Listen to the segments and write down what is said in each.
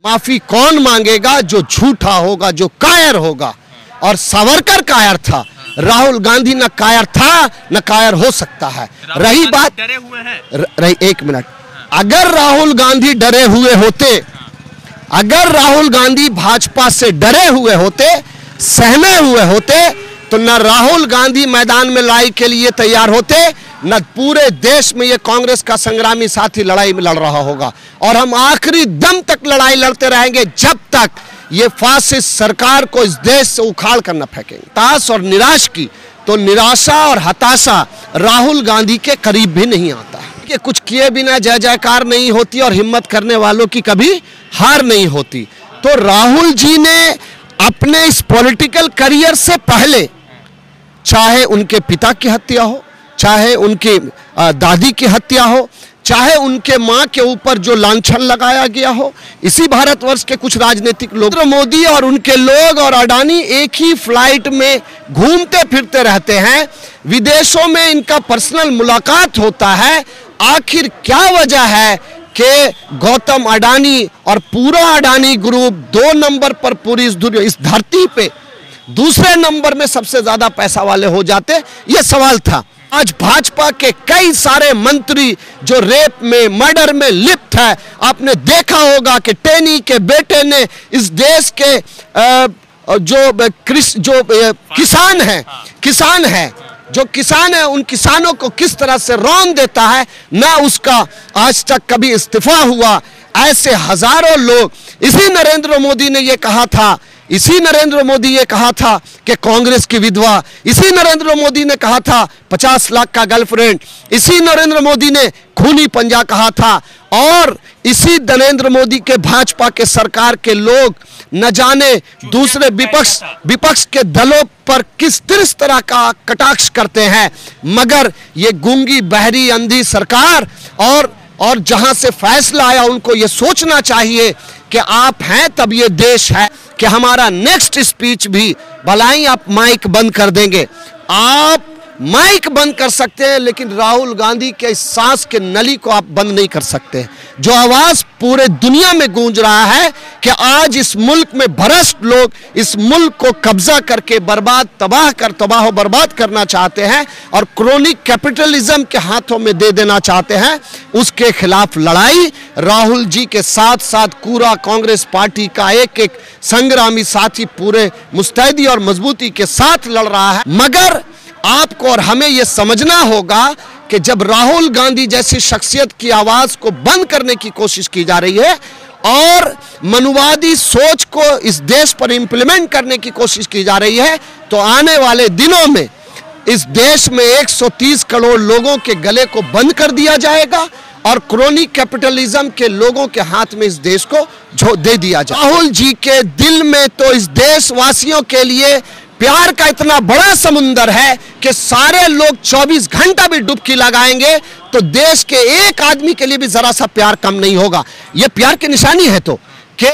माफी कौन मांगेगा? जो झूठा होगा, जो कायर होगा। और सावरकर कायर था, राहुल गांधी न कायर था न कायर हो सकता है। रही बात, डरे हुए हैं। रही एक मिनट, अगर राहुल गांधी डरे हुए होते, अगर राहुल गांधी भाजपा से डरे हुए होते, सहमे हुए होते, तो न राहुल गांधी मैदान में लड़ाई के लिए तैयार होते, न पूरे देश में ये कांग्रेस का संग्रामी साथी लड़ाई में लड़ रहा होगा। और हम आखिरी दम तक लड़ाई लड़ते रहेंगे जब तक ये फासिस्ट सरकार को इस देश से उखाड़ कर न फेंकेंगे। ताश और निराश की तो निराशा और हताशा राहुल गांधी के करीब भी नहीं आता है कि कुछ किए बिना जय जयकार नहीं होती और हिम्मत करने वालों की कभी हार नहीं होती। तो राहुल जी ने अपने इस पॉलिटिकल करियर से पहले, चाहे उनके पिता की हत्या हो, चाहे उनकी दादी की हत्या हो, चाहे उनके मां के ऊपर जो लांछन लगाया गया हो, इसी भारतवर्ष के कुछ राजनीतिक लोग, मोदी और उनके लोग और अडानी एक ही फ्लाइट में घूमते फिरते रहते हैं, विदेशों में इनका पर्सनल मुलाकात होता है। आखिर क्या वजह है कि गौतम अडानी और पूरा अडानी ग्रुप 2 नंबर पर पूरी इस धरती पे दूसरे नंबर में सबसे ज्यादा पैसा वाले हो जाते? यह सवाल था। आज भाजपा के कई सारे मंत्री जो रेप में, मर्डर में लिप्त है, आपने देखा होगा कि टेनी के बेटे ने इस देश के जो किसान है, उन किसानों को किस तरह से रौंद देता है, ना उसका आज तक कभी इस्तीफा हुआ। ऐसे हजारों लोग, इसी नरेंद्र मोदी ने ये कहा था, इसी नरेंद्र मोदी ये कहा था कि कांग्रेस की विधवा, इसी नरेंद्र मोदी ने कहा था 50 लाख का गर्लफ्रेंड, इसी नरेंद्र मोदी ने खूनी पंजा कहा था। और इसी नरेंद्र मोदी के भाजपा के सरकार के लोग न जाने दूसरे विपक्ष के दलों पर किस तरह का कटाक्ष करते हैं, मगर ये गूंगी बहरी अंधी सरकार और जहां से फैसला आया उनको ये सोचना चाहिए कि आप हैं तब ये देश है, कि हमारा नेक्स्ट स्पीच भी, भलाई आप माइक बंद कर देंगे, आप माइक बंद कर सकते हैं, लेकिन राहुल गांधी के इस सांस के नली को आप बंद नहीं कर सकते। जो आवाज पूरे दुनिया में गूंज रहा है कि आज इस मुल्क में भ्रष्ट लोग इस मुल्क को कब्जा करके तबाह बर्बाद करना चाहते हैं और क्रोनिक कैपिटलिज्म के हाथों में दे देना चाहते हैं, उसके खिलाफ लड़ाई राहुल जी के साथ साथ पूरा कांग्रेस पार्टी का एक संग्रामी साथी पूरे मुस्तैदी और मजबूती के साथ लड़ रहा है। मगर आपको और हमें यह समझना होगा कि जब राहुल गांधी जैसी शख्सियत की आवाज को बंद करने की कोशिश की जा रही है और मनुवादी सोच को इस देश पर इंप्लीमेंट करने की कोशिश की जा रही है, तो आने वाले दिनों में इस देश में 130 करोड़ लोगों के गले को बंद कर दिया जाएगा और क्रोनिक कैपिटलिज्म के लोगों के हाथ में इस देश को दे दिया जाएगा। राहुल जी के दिल में तो इस देशवासियों के लिए प्यार का इतना बड़ा समुंदर है कि सारे लोग 24 घंटा भी डुबकी लगाएंगे तो देश के एक आदमी के लिए भी जरा सा प्यार कम नहीं होगा। यह प्यार की निशानी है। तो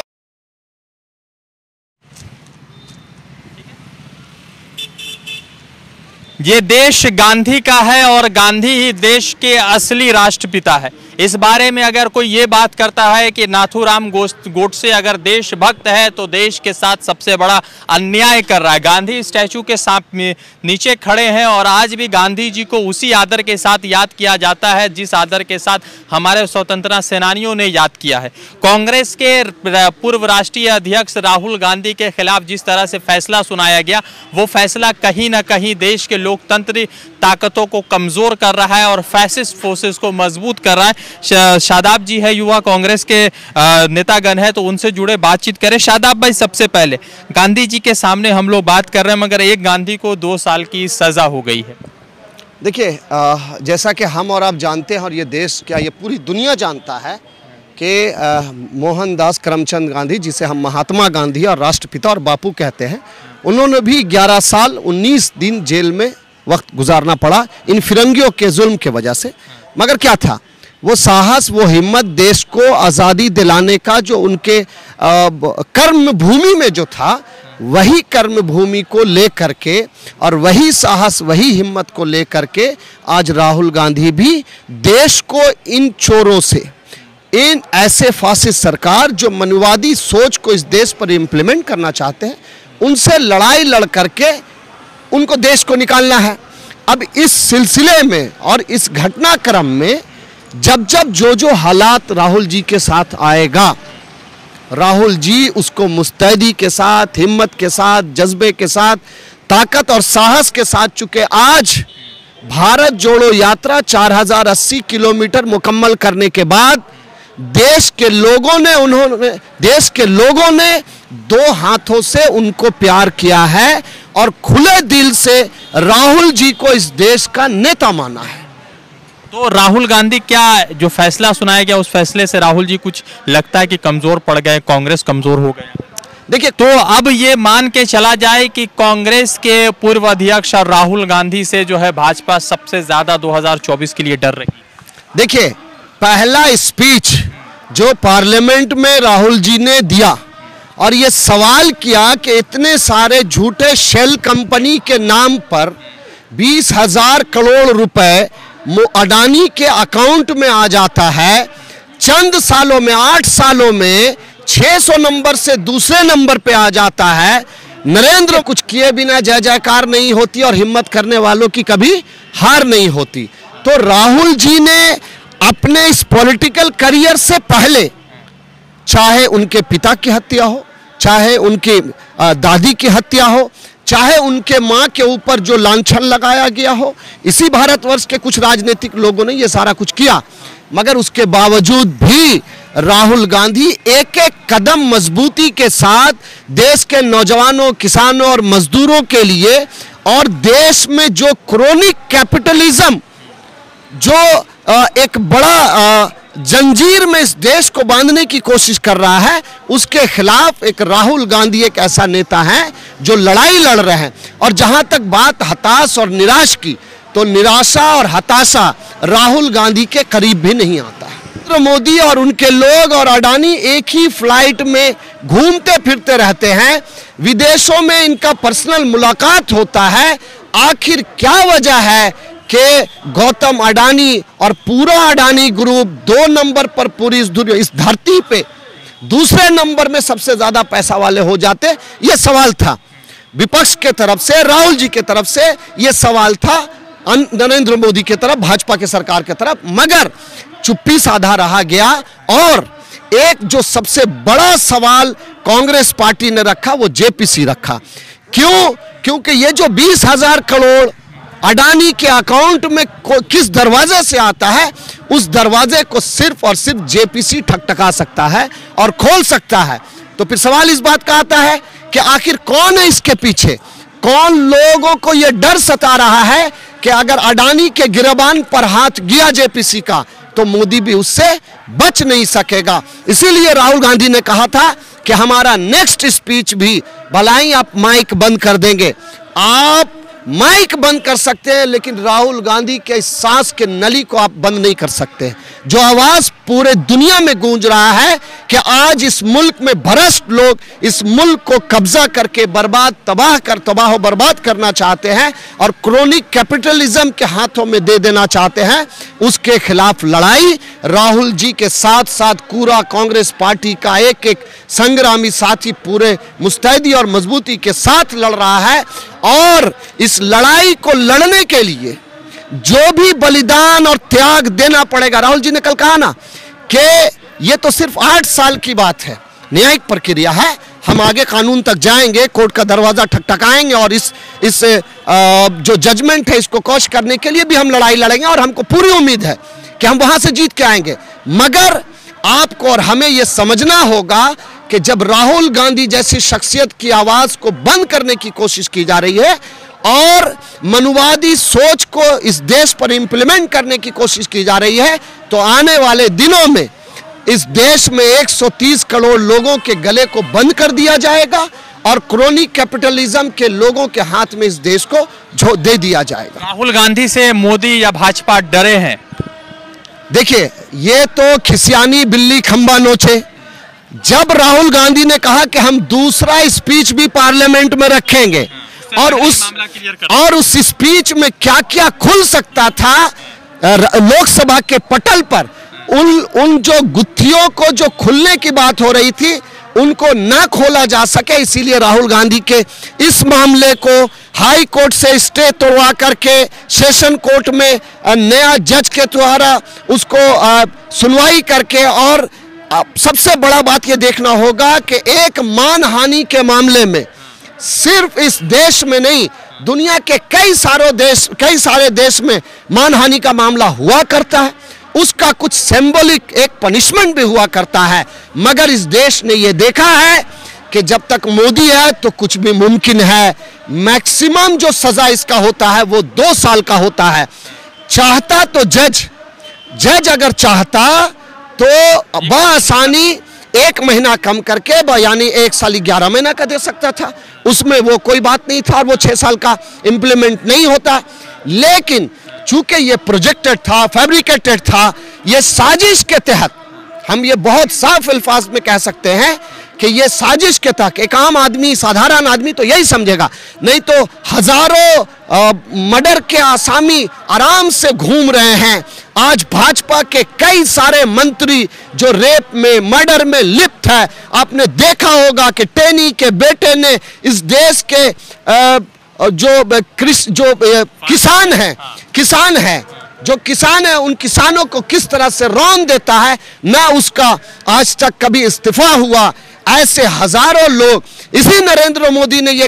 ये देश गांधी का है और गांधी ही देश के असली राष्ट्रपिता है। इस बारे में अगर कोई ये बात करता है कि नाथूराम गोडसे अगर देशभक्त है तो देश के साथ सबसे बड़ा अन्याय कर रहा है। गांधी स्टैचू के सामने नीचे खड़े हैं और आज भी गांधी जी को उसी आदर के साथ याद किया जाता है जिस आदर के साथ हमारे स्वतंत्रता सेनानियों ने याद किया है। कांग्रेस के पूर्व राष्ट्रीय अध्यक्ष राहुल गांधी के खिलाफ जिस तरह से फैसला सुनाया गया, वो फैसला कहीं ना कहीं देश के लोकतंत्री ताकतों को कमजोर कर रहा है और फैसिस्ट फोर्सेस को मजबूत कर रहा है। शादाब जी है, युवा कांग्रेस के नेतागण है, तो उनसे जुड़े बातचीत करें। शादाब भाई, सबसे पहले गांधी जी के सामने हम लोग बात कर रहे हैं, मगर एक गांधी को 2 साल की सजा हो गई है। देखिए, जैसा कि हम और आप जानते हैं और ये देश क्या ये पूरी दुनिया जानता है कि मोहनदास करमचंद गांधी, जिसे हम महात्मा गांधी और राष्ट्रपिता और बापू कहते हैं, उन्होंने भी 11 साल 19 दिन जेल में वक्त गुजारना पड़ा इन फिरंगियों के जुल्म के वजह से। मगर क्या था वो साहस, वो हिम्मत, देश को आज़ादी दिलाने का जो उनके कर्म भूमि में जो था, वही कर्म भूमि को लेकर के और वही साहस, वही हिम्मत को लेकर के आज राहुल गांधी भी देश को इन चोरों से, इन ऐसे फासिस्ट सरकार जो मनुवादी सोच को इस देश पर इम्प्लीमेंट करना चाहते हैं, उनसे लड़ाई लड़ करके उनको देश को निकालना है। अब इस सिलसिले में और इस घटनाक्रम में जब जब जो हालात राहुल जी के साथ आएगा, राहुल जी उसको मुस्तैदी के साथ, हिम्मत के साथ, जज्बे के साथ, ताकत और साहस के साथ, चूंकि आज भारत जोड़ो यात्रा 4080 किलोमीटर मुकम्मल करने के बाद देश के लोगों ने दो हाथों से उनको प्यार किया है और खुले दिल से राहुल जी को इस देश का नेता माना है। तो राहुल गांधी, क्या जो फैसला सुनाया गया उस फैसले से राहुल जी कुछ लगता है कि कमजोर पड़ गए, कांग्रेस कमजोर हो गया? देखिए, तो अब ये मान के चला जाए कि कांग्रेस के पूर्व अध्यक्ष और राहुल गांधी से जो है भाजपा सबसे ज्यादा 2024 के लिए डर रही। देखिए, पहला स्पीच जो पार्लियामेंट में राहुल जी ने दिया और ये सवाल किया कि इतने सारे झूठे शेल कंपनी के नाम पर 20,000 करोड़ रुपए अडानी के अकाउंट में आ जाता है, चंद सालों में 8 सालों में 600 नंबर से दूसरे नंबर पे आ जाता है। नरेंद्र कुछ किए बिना जय जयकार नहीं होती और हिम्मत करने वालों की कभी हार नहीं होती। तो राहुल जी ने अपने इस पॉलिटिकल करियर से पहले, चाहे उनके पिता की हत्या हो, चाहे उनकी दादी की हत्या हो, चाहे उनके मां के ऊपर जो लांछन लगाया गया हो, इसी भारतवर्ष के कुछ राजनीतिक लोगों ने ये सारा कुछ किया, मगर उसके बावजूद भी राहुल गांधी एक एक कदम मजबूती के साथ देश के नौजवानों, किसानों और मजदूरों के लिए और देश में जो क्रोनिक कैपिटलिज्म जो एक बड़ा जंजीर में इस देश को बांधने की कोशिश कर रहा है, उसके खिलाफ एक राहुल गांधी एक ऐसा नेता है जो लड़ाई लड़ रहे हैं। और जहां तक बात हताश और निराश की, तो निराशा और हताशा राहुल गांधी के करीब भी नहीं आता है। नरेंद्र मोदी और उनके लोग और अडानी एक ही फ्लाइट में घूमते फिरते रहते हैं, विदेशों में इनका पर्सनल मुलाकात होता है। आखिर क्या वजह है कि गौतम अडानी और पूरा अडानी ग्रुप 2 नंबर पर पूरी इस धरती पे दूसरे नंबर में सबसे ज्यादा पैसा वाले हो जाते? ये सवाल था विपक्ष के तरफ से, राहुल जी के तरफ से, ये सवाल था नरेंद्र मोदी के तरफ, भाजपा के सरकार के तरफ, मगर चुप्पी साधा रहा गया। और एक जो सबसे बड़ा सवाल कांग्रेस पार्टी ने रखा वो जेपीसी रखा। क्यों? क्योंकि ये जो 20,000 करोड़ अडानी के अकाउंट में किस दरवाजे से आता है, उस दरवाजे को सिर्फ और सिर्फ जेपीसी ठकठका सकता है और खोल सकता है। तो फिर सवाल इस बात का आता है कि आखिर कौन है इसके पीछे? कौन लोगों को यह डर सता रहा है कि अगर अडानी के गिरबान पर हाथ गया जेपीसी का तो मोदी भी उससे बच नहीं सकेगा। इसीलिए राहुल गांधी ने कहा था कि हमारा नेक्स्ट स्पीच भी, भला ही आप माइक बंद कर देंगे, आप माइक बंद कर सकते हैं, लेकिन राहुल गांधी के इस सांस के नली को आप बंद नहीं कर सकते। जो आवाज पूरे दुनिया में गूंज रहा है कि आज इस मुल्क में भ्रष्ट लोग इस मुल्क को कब्जा करके तबाह बर्बाद करना चाहते हैं और क्रोनिक कैपिटलिज्म के हाथों में दे देना चाहते हैं, उसके खिलाफ लड़ाई राहुल जी के साथ साथ पूरा कांग्रेस पार्टी का एक एक संग्रामी साथी पूरे मुस्तैदी और मजबूती के साथ लड़ रहा है। और इस लड़ाई को लड़ने के लिए जो भी बलिदान और त्याग देना पड़ेगा, राहुल जी ने कल कहा ना कि ये तो सिर्फ 8 साल की बात है, न्यायिक प्रक्रिया है, हम आगे कानून तक जाएंगे, कोर्ट का दरवाजा ठकठकाएंगे और इस जो जजमेंट है इसको कॉश करने के लिए भी हम लड़ाई लड़ेंगे और हमको पूरी उम्मीद है कि हम वहां से जीत के आएंगे। मगर आपको और हमें यह समझना होगा कि जब राहुल गांधी जैसी शख्सियत की आवाज को बंद करने की कोशिश की जा रही है और मनुवादी सोच को इस देश पर इंप्लीमेंट करने की कोशिश की जा रही है, तो आने वाले दिनों में इस देश में 130 करोड़ लोगों के गले को बंद कर दिया जाएगा और क्रोनिक कैपिटलिज्म के लोगों के हाथ में इस देश को दे दिया जाएगा। राहुल गांधी से मोदी या भाजपा डरे हैं? देखिए, ये तो खिसियानी बिल्ली खंबा नोचे। जब राहुल गांधी ने कहा कि हम दूसरा स्पीच भी पार्लियामेंट में रखेंगे और उस स्पीच में क्या क्या खुल सकता था लोकसभा के पटल पर, उन जो गुत्थियों को जो खुलने की बात हो रही थी उनको ना खोला जा सके, इसीलिए राहुल गांधी के इस मामले को हाई कोर्ट से स्टे तोड़वा करके सेशन कोर्ट में नया जज के द्वारा उसको सुनवाई करके, और सबसे बड़ा बात ये देखना होगा कि एक मानहानि के मामले में सिर्फ इस देश में नहीं, दुनिया के कई सारे देश में मानहानि का मामला हुआ करता है, उसका कुछ सिंबॉलिक एक पनिशमेंट भी हुआ करता है। मगर इस देश ने यह देखा है कि जब तक मोदी है तो कुछ भी मुमकिन है। मैक्सिमम जो सजा इसका होता है वो 2 साल का होता है। चाहता तो जज अगर चाहता तो बआसानी 1 महीना कम करके यानी 1 साल 11 महीना का दे सकता था, उसमें वो कोई बात नहीं था और वो 6 साल का इंप्लीमेंट नहीं होता। लेकिन चूंकि ये प्रोजेक्टेड था, फैब्रिकेटेड था, ये साजिश के तहत, हम ये बहुत साफ अल्फाज में कह सकते हैं कि ये साजिश के तहत एक आम आदमी, साधारण आदमी तो यही समझेगा, नहीं तो हजारों मर्डर के आसामी आराम से घूम रहे हैं। आज भाजपा के कई सारे मंत्री जो रेप में, मर्डर में लिप्त है, आपने देखा होगा कि टेनी के बेटे ने इस देश के जो किसान है उन किसानों को किस तरह से रौंद देता है, ना उसका आज तक कभी इस्तीफा हुआ। ऐसे हजारों लोग, इसी नरेंद्र मोदी ने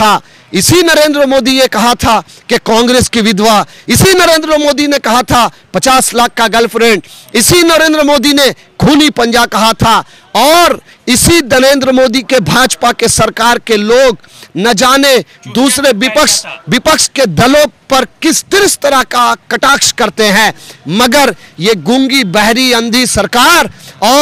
कहा था कि कांग्रेस की विधवा, इसी नरेंद्र मोदी ने कहा था 50 लाख का गर्लफ्रेंड, इसी नरेंद्र मोदी ने खूनी पंजा कहा था, और इसी नरेंद्र मोदी के भाजपा के सरकार के लोग न जाने दूसरे विपक्ष के दलों पर किस तरह का कटाक्ष करते हैं। मगर ये गूंगी बहरी अंधी सरकार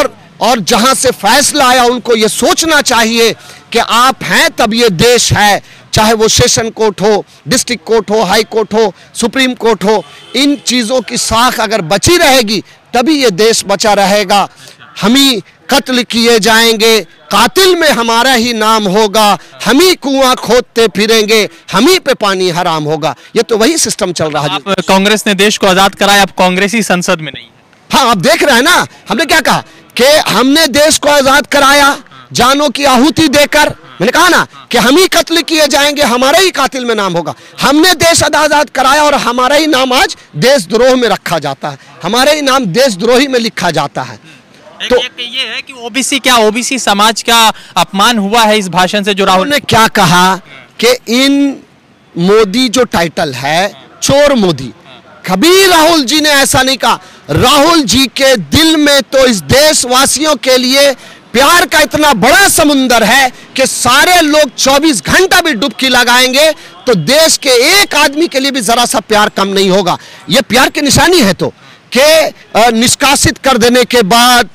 और जहां से फैसला आया उनको ये सोचना चाहिए कि आप हैं तब ये देश है, चाहे वो सेशन कोर्ट हो, डिस्ट्रिक्ट कोर्ट हो, हाई कोर्ट हो, सुप्रीम कोर्ट हो, इन चीजों की साख अगर बची रहेगी तभी ये देश बचा रहेगा। हम ही कत्ल किए जाएंगे, कातिल में हमारा ही नाम होगा, हम ही कुआं खोदते फिरेंगे, हम ही पे पानी हराम होगा। ये तो वही सिस्टम चल रहा है। कांग्रेस ने देश को आजाद कराया, अब कांग्रेस ही संसद में नहीं है। हाँ, आप देख रहे हैं ना, हमने क्या कहा कि हमने देश को आजाद कराया जानों की आहुति देकर। मैंने कहा ना कि हम ही कत्ल किए जाएंगे, हमारा ही कातिल में नाम होगा। हमने देश आजाद कराया और हमारा ही नाम आज देशद्रोह में रखा जाता है, हमारा ही नाम देशद्रोही में लिखा जाता है। तो ये है कि ओबीसी समाज का अपमान हुआ है इस भाषण से, जो राहुल ने क्या कहा कि इन मोदी जो टाइटल है चोर मोदी, कभी राहुल जी ने ऐसा नहीं कहा। राहुल जी के दिल में तो इस देशवासियों के लिए प्यार का इतना बड़ा समुंदर है कि सारे लोग 24 घंटा भी डुबकी लगाएंगे तो देश के एक आदमी के लिए भी जरा सा प्यार कम नहीं होगा। यह प्यार की निशानी है तो कि निष्कासित कर देने के बाद,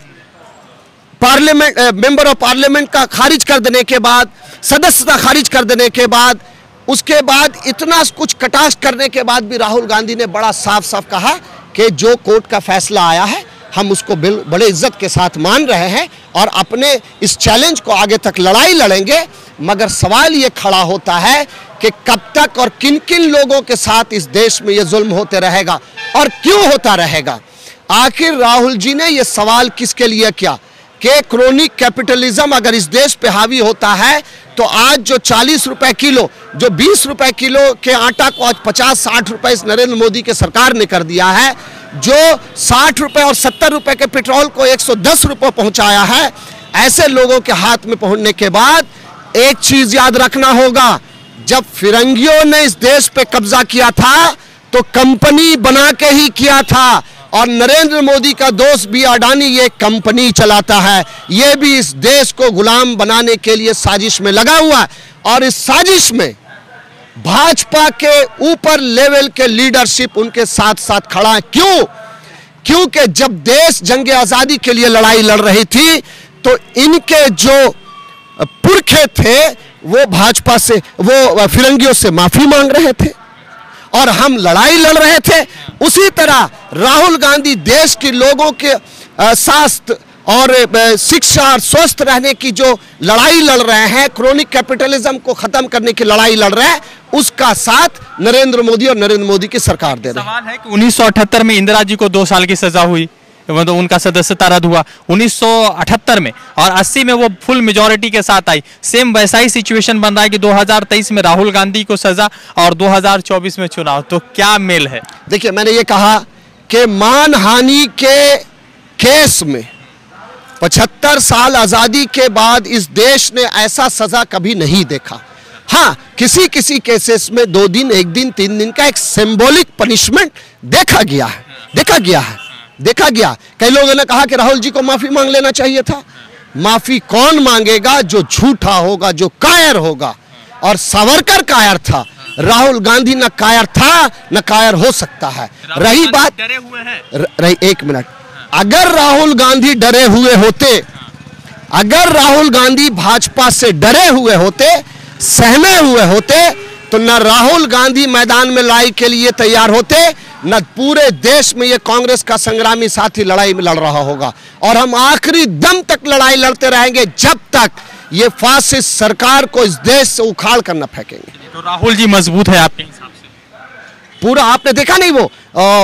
पार्लियामेंट मेंबर ऑफ पार्लियामेंट का खारिज कर देने के बाद, सदस्यता खारिज कर देने के बाद, उसके बाद इतना कुछ कटाक्ष करने के बाद भी राहुल गांधी ने बड़ा साफ साफ कहा कि जो कोर्ट का फैसला आया है हम उसको बड़े इज्जत के साथ मान रहे हैं और अपने इस चैलेंज को आगे तक लड़ाई लड़ेंगे। मगर सवाल ये खड़ा होता है कि कब तक और किन किन लोगों के साथ इस देश में ये जुल्म होते रहेगा और क्यों होता रहेगा। आखिर राहुल जी ने ये सवाल किसके लिए किया कि क्रोनिक कैपिटलिज्म अगर इस देश पे हावी होता है तो आज जो 40 रुपए किलो, जो 20 रुपए किलो के आटा को आज 50-60 रुपए इस नरेंद्र मोदी के सरकार ने कर दिया है, जो 60 रुपए और 70 रुपए के पेट्रोल को 110 रुपए पहुंचाया है, ऐसे लोगों के हाथ में पहुंचने के बाद एक चीज याद रखना होगा, जब फिरंगियों ने इस देश पे कब्जा किया था तो कंपनी बना के ही किया था और नरेंद्र मोदी का दोस्त भी अडानी ये कंपनी चलाता है, ये भी इस देश को गुलाम बनाने के लिए साजिश में लगा हुआ है। और इस साजिश में भाजपा के ऊपर लेवल के लीडरशिप उनके साथ साथ खड़ा है। क्यों? क्योंकि जब देश जंग आजादी के लिए लड़ाई लड़ रही थी तो इनके जो पुरखे थे वो भाजपा से, वो फिरंगियों से माफी मांग रहे थे और हम लड़ाई लड़ रहे थे। उसी तरह राहुल गांधी देश के लोगों के स्वास्थ्य और शिक्षा और स्वस्थ रहने की जो लड़ाई लड़ रहे हैं, क्रोनिक कैपिटलिज्म को खत्म करने की लड़ाई लड़ रहे हैं, उसका साथ नरेंद्र मोदी और नरेंद्र मोदी की सरकार दे रही है। सवाल है कि 1978 में इंदिरा जी को 2 साल की सजा हुई, मतलब उनका सदस्यता रद्द हुआ 1978 में, और 80 में वो फुल मेजॉरिटी के साथ आई। सेम वैसा ही सिचुएशन बन रहा है कि 2023 में राहुल गांधी को सजा और 2024 में चुनाव। तो क्या मेल है? देखिए, मैंने ये कहा कि मानहानि के केस में 75 साल आज़ादी के बाद इस देश ने ऐसा सजा कभी नहीं देखा। हाँ, किसी किसी केसेस में 2 दिन, 1 दिन, 3 दिन का एक सिंबॉलिक पनिशमेंट देखा गया है। कई लोगों ने कहा कि राहुल जी को माफी मांग लेना चाहिए था। माफी कौन मांगेगा? जो झूठा होगा, जो कायर होगा। और सावरकर कायर था, राहुल गांधी न कायर था न कायर हो सकता है। रही बात, डरे हुए हैं। रही 1 मिनट, अगर राहुल गांधी डरे हुए होते, अगर राहुल गांधी भाजपा से डरे हुए होते, सहमे हुए होते, तो न राहुल गांधी मैदान में लड़ाई के लिए तैयार होते, न पूरे देश में ये कांग्रेस का संग्रामी साथी लड़ाई में लड़ रहा होगा। और हम आखिरी दम तक लड़ाई लड़ते रहेंगे जब तक ये फासिस्ट सरकार को इस देश से उखाड़ कर न फेंकेंगे। तो राहुल जी मजबूत है आपके हिसाब से? पूरा आपने देखा नहीं, वो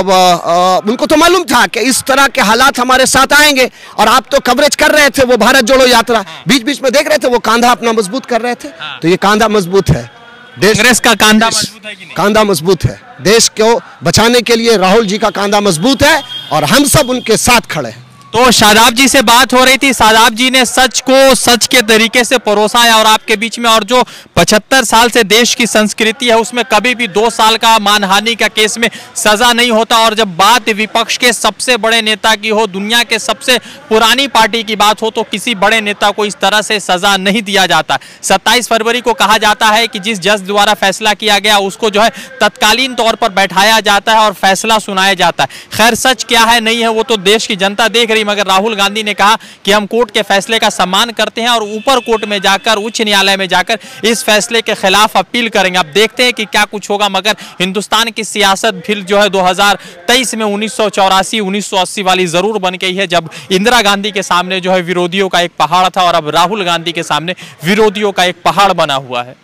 उनको तो मालूम था कि इस तरह के हालात हमारे साथ आएंगे। और आप तो कवरेज कर रहे थे वो भारत जोड़ो यात्रा, बीच बीच में देख रहे थे वो कांधा अपना मजबूत कर रहे थे। तो ये कांधा मजबूत है, कांग्रेस का कांधा मजबूत है कि नहीं? कांधा मजबूत है। देश को बचाने के लिए राहुल जी का कांधा मजबूत है और हम सब उनके साथ खड़े हैं। तो शादाब जी से बात हो रही थी, शादाब जी ने सच को सच के तरीके से परोसा है और आपके बीच में, और जो 75 साल से देश की संस्कृति है उसमें कभी भी 2 साल का मानहानि का केस में सजा नहीं होता। और जब बात विपक्ष के सबसे बड़े नेता की हो, दुनिया के सबसे पुरानी पार्टी की बात हो, तो किसी बड़े नेता को इस तरह से सजा नहीं दिया जाता। 27 फरवरी को कहा जाता है कि जिस जज द्वारा फैसला किया गया उसको जो है तत्कालीन तौर पर बैठाया जाता है और फैसला सुनाया जाता है। खैर सच क्या है नहीं है वो तो देश की जनता देख रही, मगर राहुल गांधी ने कहा कि हम कोर्ट के फैसले का सम्मान करते हैं और ऊपर कोर्ट में जाकर, उच्च न्यायालय में जाकर इस फैसले के खिलाफ अपील करेंगे। अब देखते हैं कि क्या कुछ होगा, मगर हिंदुस्तान की सियासत फिर जो है 2023 में 1984 1980 वाली जरूर बन गई है, जब इंदिरा गांधी के सामने जो है विरोधियों का एक पहाड़ था और अब राहुल गांधी के सामने विरोधियों का एक पहाड़ बना हुआ है।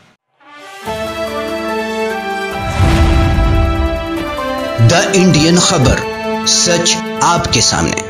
द इंडियन खबर, सच आपके सामने।